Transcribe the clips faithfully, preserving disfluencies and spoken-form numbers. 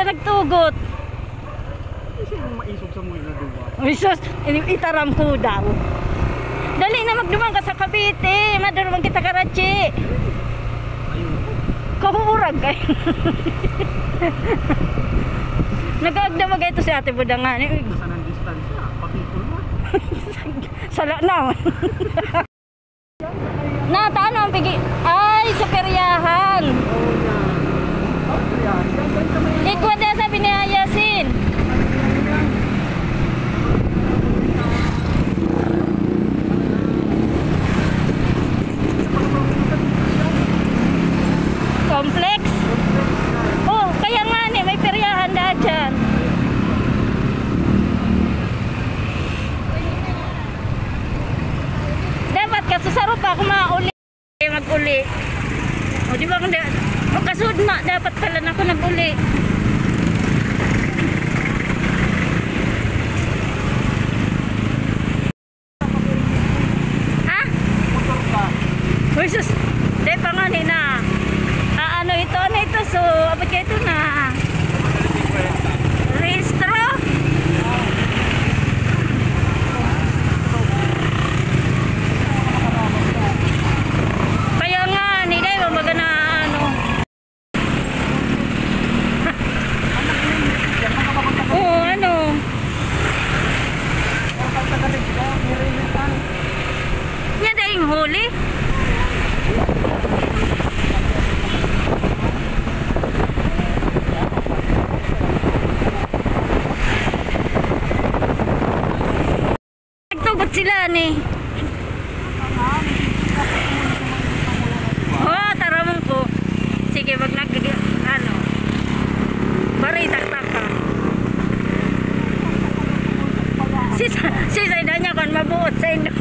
ta nagtugot. Sino maisog sa mga inaduwa? Isos, itaram ko daw. Dali na magdumang ka sa Cavite. Madurumang kita Karachi. Ayun. Kahurag kay. Nag-agdamag ito si Ate Budangan. Saan ang distansya? Papikol mo. Sala na. Nata, ano ang pigi? Ay, sa peryahan. Ikwa na sabi ni Ayasin. Complex? Oh, kaya nga ni, may peryahan na dyan. Dapat ka, susaro pa kung mauli. Mag-uli. O, di ba kung kasud na, dapat pala na ako nag-uli. Ha? Versus, di pa nga ni na. Ah, ano ito, ano ito, so, abot ka ito na. Restro? Kaya nga, ni kayo, baga na, ano. Oo, ano. Yan dahil huli. Nagtugot sila ni. Oh, taramon ko. Sige, wag nag ano. Bari taktak ka. Si si sayda niya kan mabuot sa inyo.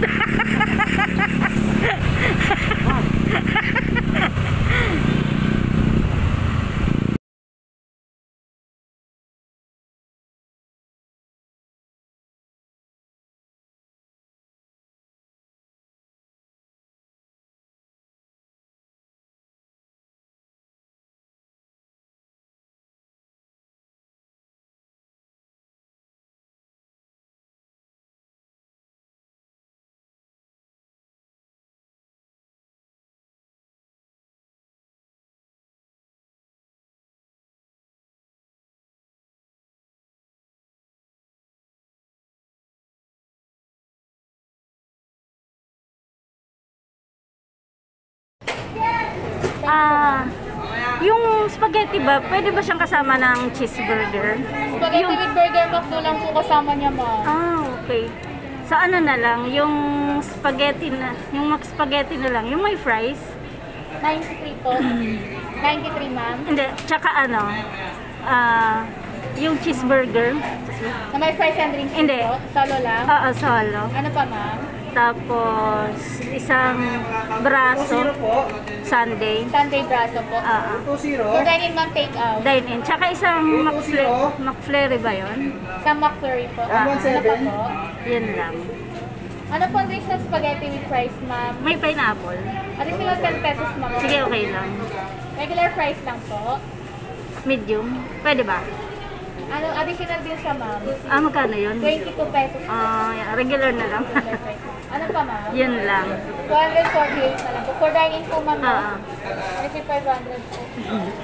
Ah, yung spaghetti ba, pwede ba siyang kasama ng cheeseburger? Spaghetti yung... with burger Mcdo lang po kasama niya, ma'am. Ah, okay. Sa ano na lang, yung spaghetti na, yung McSpaghetti na lang, yung may fries? ninety-three po. ninety-three, ma'am. Hindi, tsaka ano, ah, yung cheeseburger. Na may fries and drinks Hindi. po? Solo lang? Oo, solo. Ano pa, ma'am? Tapos, isang braso, sundae. Sunday braso po. Ah, For dine-in, ma'am, take out. dine-in. Tsaka isang Mcflurry, Mcflurry ba yun? Sa Mcflurry po. Ah, Ano pa po? Yun lang. Ano po ang drinks na spaghetti with fries, ma'am? May pineapple. Additional ten pesos, ma'am. Sige, okay lang. Regular fries lang po. Medium. Pwede ba? Ano, additional din siya, ma'am. Ah, magkano yun? twenty-two pesos. Ah, yeah, regular na lang. Regular fries. Ano pa, ma'am? Yun lang. two forty-eight na lang po. For dine-in po, ma'am. Ah. Kasi five hundred po.